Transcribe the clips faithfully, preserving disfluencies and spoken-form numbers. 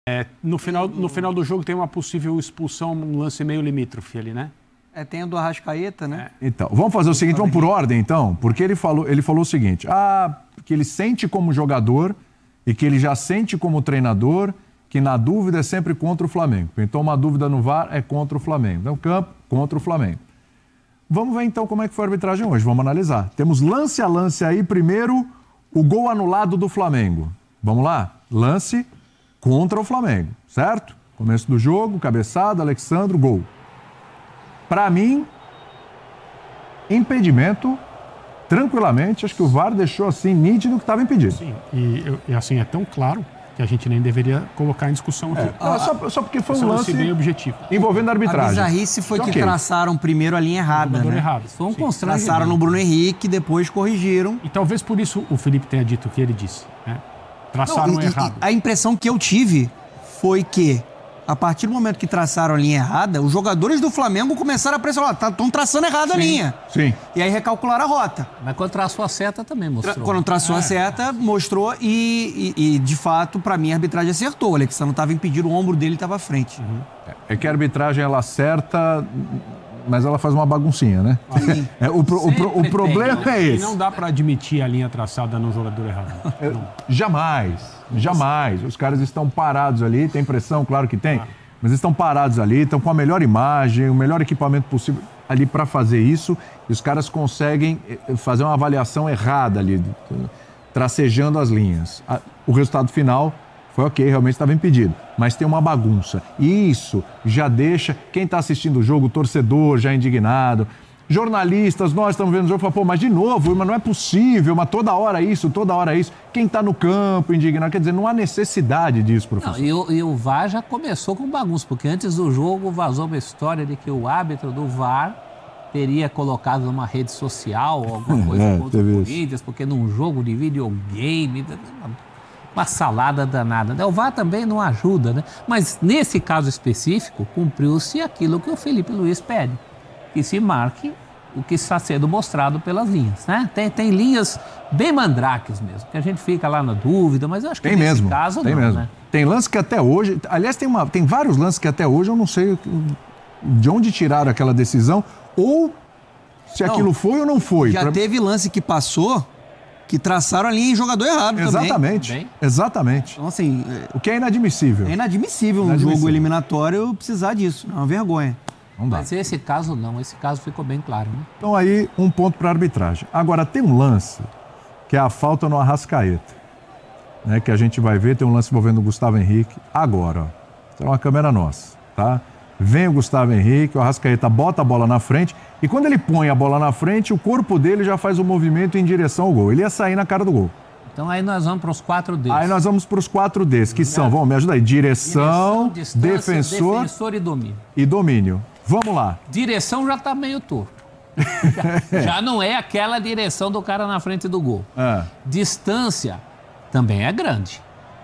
É, no, final, no final do jogo tem uma possível expulsão, um lance meio limítrofe ali, né? É, tem o do Arrascaeta, né? É. Então, vamos fazer o seguinte, vamos por ordem, então? Porque ele falou, ele falou o seguinte, ah, que ele sente como jogador e que ele já sente como treinador que na dúvida é sempre contra o Flamengo. Então, uma dúvida no V A R é contra o Flamengo. No campo, contra o Flamengo. Vamos ver, então, como é que foi a arbitragem hoje. Vamos analisar. Temos lance a lance aí. Primeiro, o gol anulado do Flamengo. Vamos lá? Lance contra o Flamengo, certo? Começo do jogo, cabeçada, Alexandro, gol. Para mim, impedimento, tranquilamente. Acho que o V A R deixou assim nítido que estava impedido. Sim, e, e assim, é tão claro que a gente nem deveria colocar em discussão aqui. É, não, só, só porque foi um lance bem objetivo. Envolvendo a arbitragem. A bizarrice foi que okay. traçaram primeiro a linha errada, né? Errado. Foi um constrangimento. Traçaram no Bruno Henrique, depois corrigiram. E talvez por isso o Felipe tenha dito o que ele disse, né? Traçaram não, e, errado. E a impressão que eu tive foi que, a partir do momento que traçaram a linha errada, os jogadores do Flamengo começaram a pressionar. Estão tá, traçando errado sim, a linha. Sim. E aí recalcularam a rota. Mas quando traçou a seta também mostrou. Tra quando traçou é. a seta, mostrou e, e, e de fato, para mim, a arbitragem acertou. O Alexandre estava impedido, o ombro dele estava à frente. Uhum. É que a arbitragem, ela acerta, mas ela faz uma baguncinha, né? É, o, pro, o, pro, o problema tem, é esse. E não dá para admitir a linha traçada no jogador errado. É, jamais, jamais. Os caras estão parados ali, tem pressão, claro que tem, ah. mas estão parados ali, estão com a melhor imagem, o melhor equipamento possível ali para fazer isso, e os caras conseguem fazer uma avaliação errada ali, tracejando as linhas. O resultado final foi ok, realmente estava impedido, mas tem uma bagunça. E isso já deixa quem está assistindo o jogo, o torcedor já indignado, jornalistas, nós estamos vendo o jogo e falamos, pô, mas de novo, mas não é possível, mas toda hora isso, toda hora isso. Quem está no campo indignado, quer dizer, não há necessidade disso, professor. Não, e, o, e o V A R já começou com bagunça, porque antes do jogo vazou uma história de que o árbitro do V A R teria colocado numa rede social alguma coisa é, contra o Corinthians, porque num jogo de videogame, uma salada danada. O V A R também não ajuda, né? Mas nesse caso específico, cumpriu-se aquilo que o Felipe Luiz pede, que se marque o que está sendo mostrado pelas linhas, né? Tem, tem linhas bem mandrakes mesmo, que a gente fica lá na dúvida, mas eu acho que tem nesse mesmo, caso tem não, mesmo. né? Tem lance que até hoje, aliás, tem, uma, tem vários lances que até hoje eu não sei de onde tiraram aquela decisão, ou se não, aquilo foi ou não foi. Já pra... teve lance que passou, que traçaram a linha em jogador errado exatamente, também. Exatamente. Então, assim... O que é inadmissível. É inadmissível, inadmissível um jogo eliminatório precisar disso, é uma vergonha. Não dá. Mas esse caso não, esse caso ficou bem claro, né? Então aí, um ponto para a arbitragem. Agora, tem um lance, que é a falta no Arrascaeta, né, que a gente vai ver, tem um lance envolvendo o Gustavo Henrique, agora, ó. Então é uma câmera nossa, tá? Vem o Gustavo Henrique, o Arrascaeta bota a bola na frente, e quando ele põe a bola na frente, o corpo dele já faz o movimento em direção ao gol. Ele ia sair na cara do gol. Então aí nós vamos para os quatro Ds. Aí nós vamos para os quatro Ds, que são, vamos me ajudar aí, direção, direção defensor, defensor e domínio. E domínio. Vamos lá. Direção já tá meio torto. Já não é aquela direção do cara na frente do gol. É. Distância também é grande.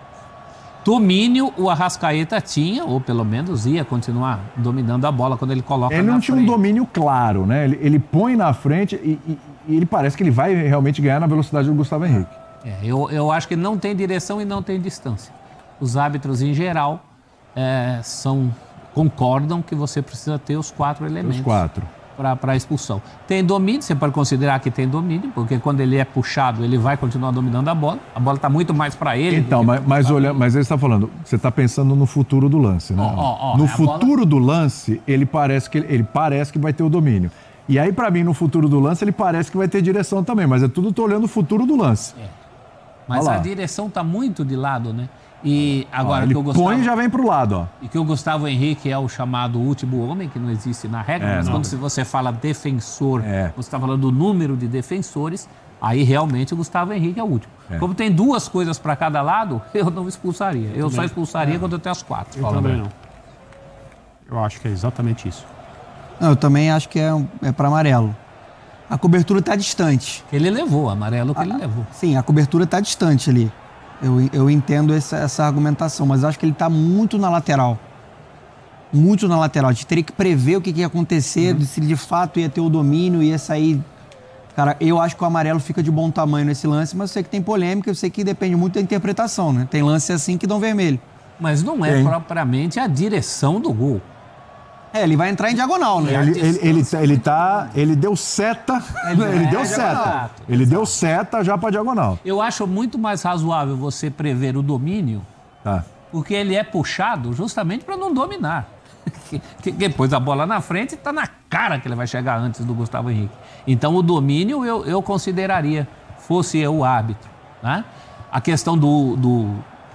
Domínio o Arrascaeta tinha, ou pelo menos ia continuar dominando a bola quando ele coloca na frente. Ele não tinha um domínio claro, né? Ele, ele põe na frente e, e, e ele parece que ele vai realmente ganhar na velocidade do Gustavo Henrique. É, eu, eu acho que não tem direção e não tem distância. Os árbitros, em geral, é, são... concordam que você precisa ter os quatro elementos. Os quatro. Para a expulsão. Tem domínio, você pode considerar que tem domínio, porque quando ele é puxado, ele vai continuar dominando a bola. A bola está muito mais para ele. Então, mas, mas, olha, mas ele está falando, você está pensando no futuro do lance, né? Oh, oh, oh, no é futuro bola... do lance, ele parece, que, ele parece que vai ter o domínio. E aí, para mim, no futuro do lance, ele parece que vai ter direção também, mas é tudo, estou olhando o futuro do lance. É. Mas a direção está muito de lado, né? E agora ó, ele que o Gustavo, põe e já vem para o lado, ó. E que o Gustavo Henrique é o chamado último homem, que não existe na regra, é, mas não. quando você fala defensor, é. você está falando do número de defensores, aí realmente o Gustavo Henrique é o último. É. Como tem duas coisas para cada lado, eu não expulsaria. Eu, eu só expulsaria é. quando eu tenho as quatro. Eu Fala também bem. não. Eu acho que é exatamente isso. Não, eu também acho que é, é para amarelo. A cobertura está distante. Ele levou, o amarelo que a, ele levou. Sim, a cobertura está distante ali. Eu, eu entendo essa, essa argumentação, mas acho que ele está muito na lateral. Muito na lateral. A gente teria que prever o que, que ia acontecer, uhum. se ele de fato ia ter o domínio, ia sair... Cara, eu acho que o amarelo fica de bom tamanho nesse lance, mas eu sei que tem polêmica, eu sei que depende muito da interpretação, né? Tem lance assim que dão vermelho. Mas não é Tem. propriamente a direção do gol. É, ele vai entrar em diagonal, né? Ele, ele, ele, ele, tá, ele deu seta, ele, é, deu é seta. diagonal. Ele deu seta já para diagonal. Eu acho muito mais razoável você prever o domínio, Tá. porque ele é puxado justamente para não dominar. Que, que depois a bola na frente está na cara que ele vai chegar antes do Gustavo Henrique. Então o domínio eu, eu consideraria, fosse eu o árbitro. Né? A questão do, do,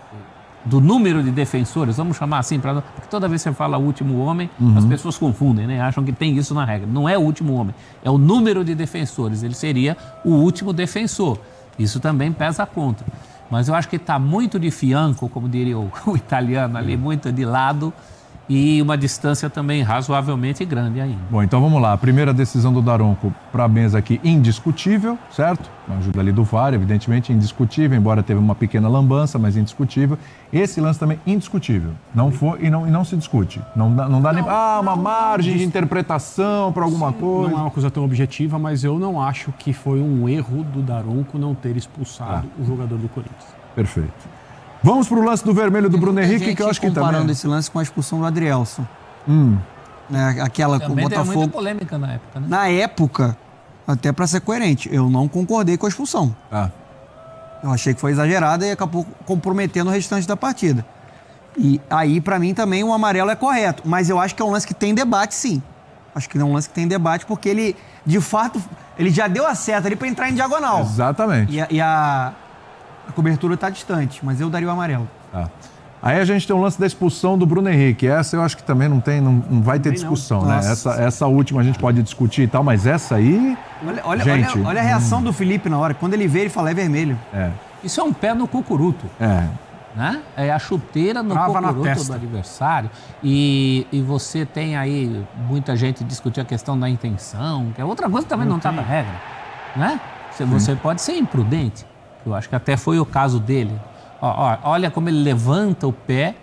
do número de defensores, vamos chamar assim, pra, porque toda vez que você fala último homem, uhum. as pessoas confundem, né? Acham que tem isso na regra. Não é o último homem, é o número de defensores. Ele seria o último defensor. Isso também pesa contra. Mas eu acho que está muito de fianco, como diria o, o italiano ali, muito de lado, e uma distância também razoavelmente grande ainda. Bom, então vamos lá. A primeira decisão do Daronco para a mesa aqui, indiscutível, certo? Uma ajuda ali do V A R, evidentemente indiscutível, embora teve uma pequena lambança, mas indiscutível. Esse lance também indiscutível. Não foi e não, e não se discute. Não dá, não dá nem... Ah, uma margem de interpretação para alguma coisa. Não é uma coisa tão objetiva, mas eu não acho que foi um erro do Daronco não ter expulsado ah. o jogador do Corinthians. Perfeito. Vamos para o lance do vermelho do Bruno Henrique, que eu acho que também... comparando esse lance com a expulsão do Adrielson. Hum. É, aquela com o Também Botafogo. teve muita polêmica na época, né? Na época, até para ser coerente, eu não concordei com a expulsão. Ah. Eu achei que foi exagerada e acabou comprometendo o restante da partida. E aí, para mim, também o amarelo é correto. Mas eu acho que é um lance que tem debate, sim. Acho que é um lance que tem debate, porque ele, de fato, ele já deu a seta ali para entrar em diagonal. Exatamente. E a... E a... A cobertura está distante, mas eu daria o amarelo. Tá. Aí a gente tem um lance da expulsão do Bruno Henrique. Essa eu acho que também não tem, não, não vai ter também discussão, né? Essa, essa última a gente pode discutir e tal, mas essa aí... Olha, olha, gente, olha, olha a reação hum. do Felipe na hora. Quando ele vê, ele fala, é vermelho. É. Isso é um pé no cucuruto. É. Né? É a chuteira no Trava cucuruto do adversário. E, e você tem aí muita gente discutir a questão da intenção, que é outra coisa que também não está na regra. Né? Você, você pode ser imprudente. Eu acho que até foi o caso dele. Ó, ó, olha como ele levanta o pé.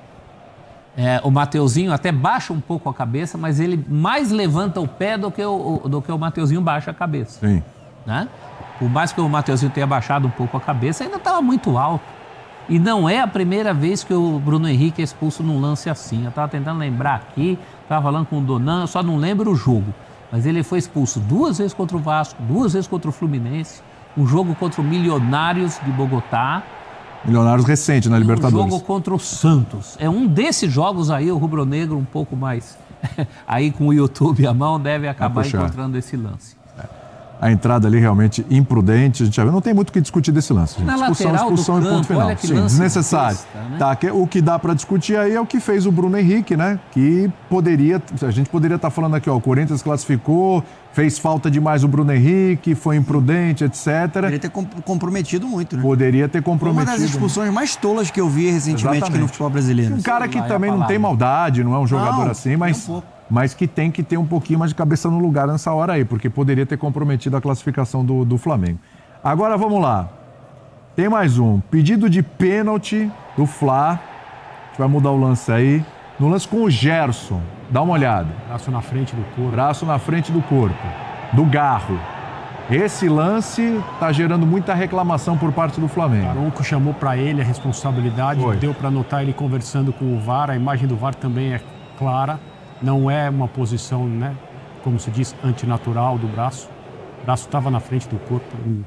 É, o Mateuzinho até baixa um pouco a cabeça, mas ele mais levanta o pé do que o, o, do que o Mateuzinho baixa a cabeça. Sim. Né? Por mais que o Mateuzinho tenha baixado um pouco a cabeça, ainda estava muito alto. E não é a primeira vez que o Bruno Henrique é expulso num lance assim. Eu estava tentando lembrar aqui, estava falando com o Donan, eu só não lembro o jogo. Mas ele foi expulso duas vezes contra o Vasco, duas vezes contra o Fluminense. Um jogo contra o Milionários de Bogotá. Milionários recente na Libertadores. Um jogo contra o Santos. É um desses jogos aí, o rubro-negro um pouco mais... aí com o YouTube à mão deve acabar encontrando esse lance. A entrada ali realmente imprudente. A gente já viu. Não tem muito o que discutir desse lance. Gente. Na Expulsão, lateral expulsão do e ponto campo, final. olha que Sim, lance desnecessário. besta, né? Tá, que, o que dá para discutir aí é o que fez o Bruno Henrique, né? Que poderia... A gente poderia estar falando aqui, ó, o Corinthians classificou, fez falta demais o Bruno Henrique, foi imprudente, etcétera. Poderia ter comprometido muito, né? Poderia ter comprometido. Uma das expulsões mais tolas que eu vi recentemente Exatamente. aqui no futebol brasileiro. Um cara que Lá é também a não tem maldade, não é um jogador Não, assim, mas, nem um pouco. mas que tem que ter um pouquinho mais de cabeça no lugar nessa hora aí, porque poderia ter comprometido a classificação do, do Flamengo. Agora vamos lá. Tem mais um. Pedido de pênalti do Fla. A gente vai mudar o lance aí. No lance com o Gerson. Dá uma olhada. Braço na frente do corpo. Braço na frente do corpo. Do Garro. Esse lance tá gerando muita reclamação por parte do Flamengo. O Daronco chamou para ele a responsabilidade, Foi. deu para notar ele conversando com o V A R. A imagem do V A R também é clara. Não é uma posição, né, como se diz, antinatural do braço. O braço estava na frente do corpo.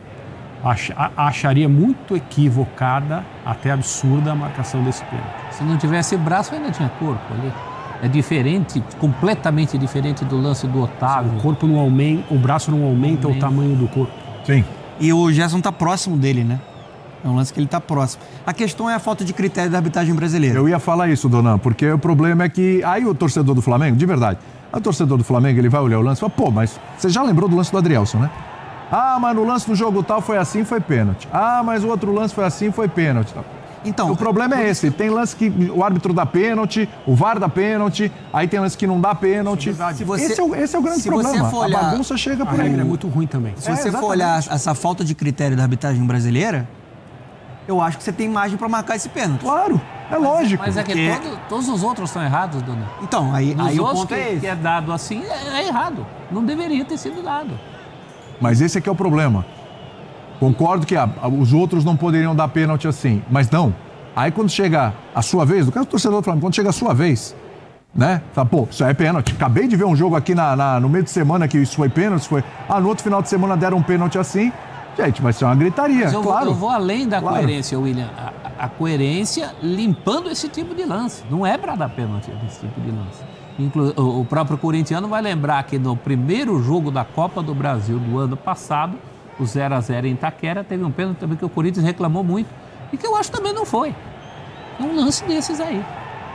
Ach, acharia muito equivocada, até absurda, a marcação desse pênalti. Se não tivesse braço, ainda tinha corpo ali. É diferente, completamente diferente do lance do Otávio. O corpo não aumenta, o braço não aumenta, aumenta o tamanho do corpo. Sim. E o Gerson tá próximo dele, né? É um lance que ele tá próximo. A questão é a falta de critério da arbitragem brasileira. Eu ia falar isso, Donan, porque o problema é que aí o torcedor do Flamengo, de verdade, o torcedor do Flamengo, ele vai olhar o lance e fala, pô, mas você já lembrou do lance do Adrielson, né? Ah, mas no lance do jogo tal foi assim, foi pênalti. Ah, mas o outro lance foi assim, foi pênalti. Então, o problema é esse, tem lance que o árbitro dá pênalti, o V A R dá pênalti, aí tem lance que não dá pênalti. Se você, esse, é o, esse é o grande se problema, você for olhar, a bagunça chega A por aí. regra é muito ruim também. Se É, você for olhar essa falta de critério da arbitragem brasileira, eu acho que você tem margem para marcar esse pênalti. Claro, é lógico. Mas é que porque... todo, todos os outros estão errados, Dona. Então, aí, Nos aí o outros ponto que, é esse. que é dado assim, é, é errado. Não deveria ter sido dado. Mas esse aqui é o problema. Concordo que ah, os outros não poderiam dar pênalti assim, mas não. Aí quando chega a sua vez, no caso do torcedor do Flamengo, quando chega a sua vez, né? Fala, pô, isso é pênalti. Acabei de ver um jogo aqui na, na, no meio de semana que isso foi pênalti, foi... Ah, no outro final de semana deram um pênalti assim. Gente, vai ser uma gritaria, Mas eu, claro. eu vou além da claro. coerência, William. A, a coerência limpando esse tipo de lance. Não é para dar pênalti esse tipo de lance. Inclu o, o próprio corintiano vai lembrar que no primeiro jogo da Copa do Brasil do ano passado, o zero a zero em Itaquera, teve um pênalti também que o Corinthians reclamou muito. E que eu acho que também não foi. É um lance desses aí.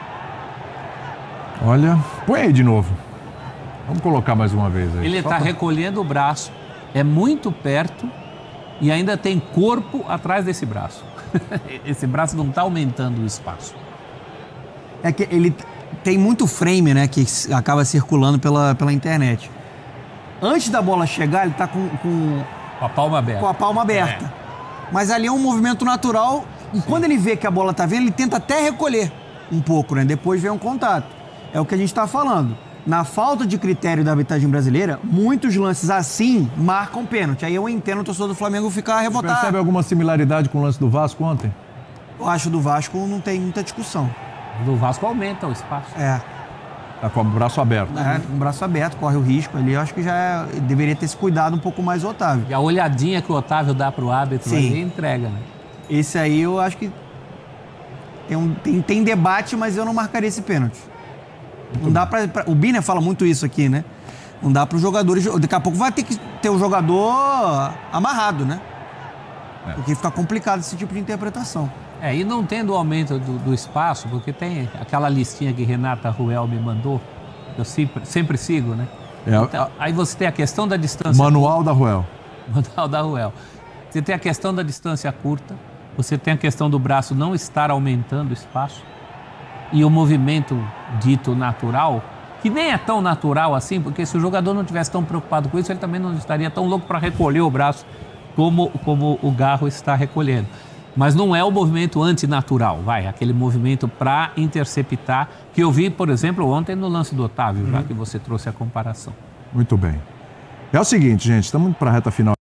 Olha, põe aí de novo. Vamos colocar mais uma vez aí. Ele está pra... recolhendo o braço, é muito perto e ainda tem corpo atrás desse braço. Esse braço não está aumentando o espaço. É que ele tem muito frame, né, que acaba circulando pela, pela internet. Antes da bola chegar, ele está com, com, com a palma aberta. Com a palma aberta. É. Mas ali é um movimento natural e Sim. quando ele vê que a bola está vindo, ele tenta até recolher um pouco, né? Depois vem um contato. É o que a gente está falando. Na falta de critério da arbitragem brasileira, muitos lances assim marcam pênalti. Aí eu entendo o torcedor do Flamengo ficar revoltado. Você percebe alguma similaridade com o lance do Vasco ontem? Eu acho que do Vasco não tem muita discussão. Do Vasco aumenta o espaço. É. Tá com o braço aberto. É, com o braço aberto, corre o risco ali. Eu acho que já é, deveria ter se cuidado um pouco mais o Otávio. E a olhadinha que o Otávio dá pro árbitro Sim. ali entrega, né? Esse aí eu acho que tem, um, tem, tem debate, mas eu não marcaria esse pênalti. Muito não dá pra, pra... O Biner fala muito isso aqui, né? Não dá para os jogadores... Daqui a pouco vai ter que ter o jogador amarrado, né? É. Porque fica complicado esse tipo de interpretação. É, e não tendo o aumento do, do espaço, porque tem aquela listinha que Renata Ruel me mandou, eu sempre, sempre sigo, né? É, então, a... Aí você tem a questão da distância... Manual da Ruel. Manual da Ruel. Você tem a questão da distância curta, você tem a questão do braço não estar aumentando o espaço, e o movimento dito natural, que nem é tão natural assim, porque se o jogador não tivesse tão preocupado com isso, ele também não estaria tão louco para recolher o braço como, como o Garro está recolhendo. Mas não é o movimento antinatural, vai, aquele movimento para interceptar, que eu vi, por exemplo, ontem no lance do Otávio, uhum. já que você trouxe a comparação. Muito bem. É o seguinte, gente, estamos para a reta final.